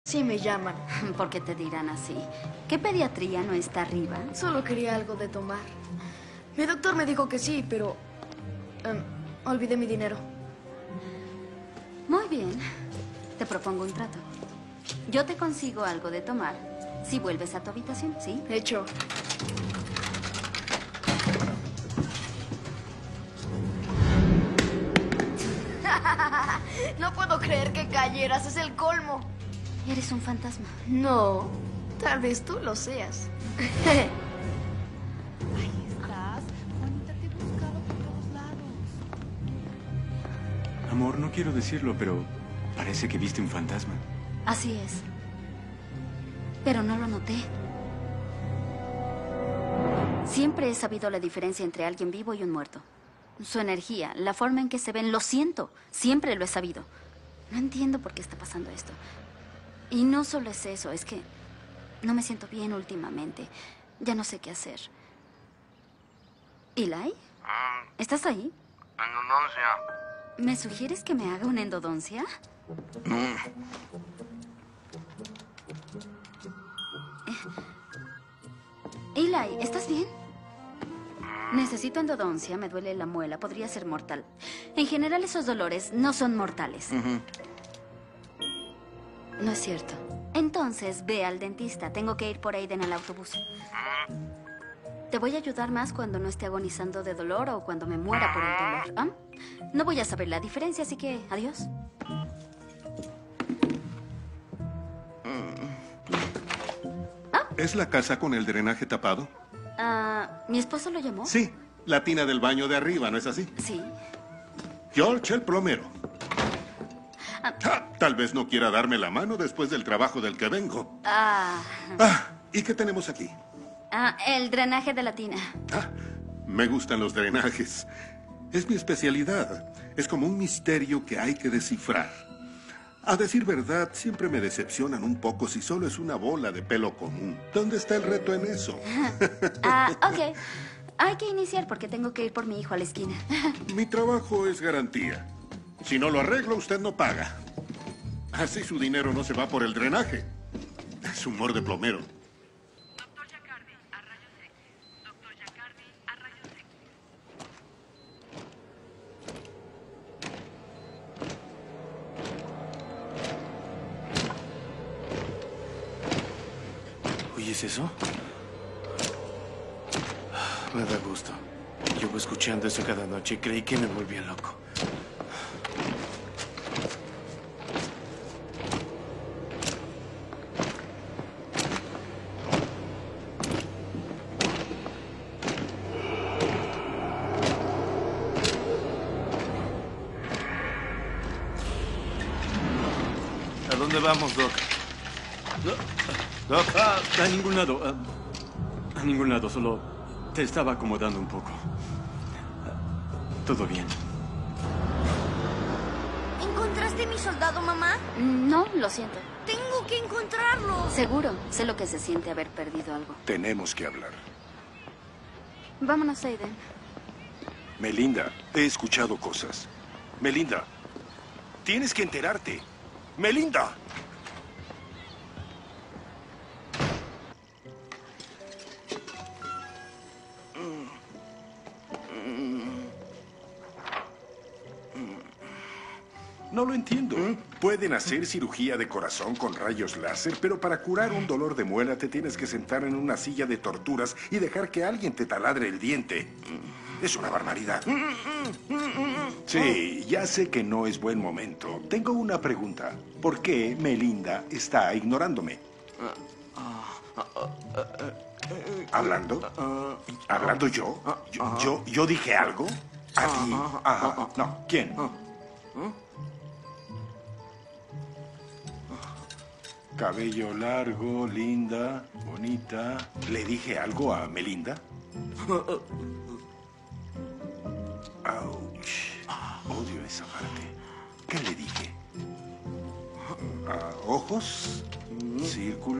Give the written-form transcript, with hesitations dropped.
Sí me llaman. ¿Por qué te dirán así? ¿Qué pediatría no está arriba? Solo quería algo de tomar. Mi doctor me dijo que sí, pero... olvidé mi dinero. Muy bien. Te propongo un trato. Yo te consigo algo de tomar si vuelves a tu habitación, ¿sí? Hecho. No puedo creer que cayeras. Es el colmo. Eres un fantasma. No. Tal vez tú lo seas. Ahí estás. Juanita, te he buscado por todos lados. Amor, no quiero decirlo, pero parece que viste un fantasma. Así es. Pero no lo noté. Siempre he sabido la diferencia entre alguien vivo y un muerto. Su energía, la forma en que se ven, lo siento. Siempre lo he sabido. No entiendo por qué está pasando esto. Y no solo es eso, es que no me siento bien últimamente. Ya no sé qué hacer. ¿Eli? ¿Estás ahí? Endodoncia. ¿Me sugieres que me haga una endodoncia? Eli, ¿estás bien? Necesito endodoncia, me duele la muela, podría ser mortal. En general esos dolores no son mortales. No es cierto. Entonces, ve al dentista. Tengo que ir por Aiden al autobús. Te voy a ayudar más cuando no esté agonizando de dolor o cuando me muera por el dolor. ¿Ah? No voy a saber la diferencia, así que adiós. ¿Es la casa con el drenaje tapado? ¿Mi esposo lo llamó? Sí, la tina del baño de arriba, ¿no es así? Sí. George, el plomero. Tal vez no quiera darme la mano después del trabajo del que vengo. ¿Y qué tenemos aquí? El drenaje de la tina. Me gustan los drenajes. Es mi especialidad. Es como un misterio que hay que descifrar. A decir verdad, siempre me decepcionan un poco si solo es una bola de pelo común. ¿Dónde está el reto en eso? Ok. Hay que iniciar porque tengo que ir por mi hijo a la esquina. Mi trabajo es garantía. Si no lo arreglo, usted no paga. Así su dinero no se va por el drenaje. Es humor de plomero. Doctor Giacardi, a rayos X. Doctor Giacardi, a rayos X. ¿Oyes eso? Me da gusto. Llevo escuchando eso cada noche y creí que me volvía loco. ¿A dónde vamos, Doc? Doc. A ningún lado. A ningún lado, solo te estaba acomodando un poco. Todo bien. ¿Encontraste mi soldado, mamá? No, lo siento. Tengo que encontrarlo. Seguro. Sé lo que se siente haber perdido algo. Tenemos que hablar. Vámonos, Aiden. Melinda, he escuchado cosas. Melinda, tienes que enterarte. Melinda. No lo entiendo. Pueden hacer cirugía de corazón con rayos láser, pero para curar un dolor de muela te tienes que sentar en una silla de torturas y dejar que alguien te taladre el diente. Es una barbaridad. Sí, ya sé que no es buen momento. Tengo una pregunta. ¿Por qué Melinda está ignorándome? ¿Hablando? ¿Hablando yo? ¿Yo dije algo? ¿A ti? Ajá. No, ¿quién? Cabello largo, linda, bonita. ¿Le dije algo a Melinda? Ouch. Odio esa parte. ¿Qué le dije? ¿Ojos? Círculo.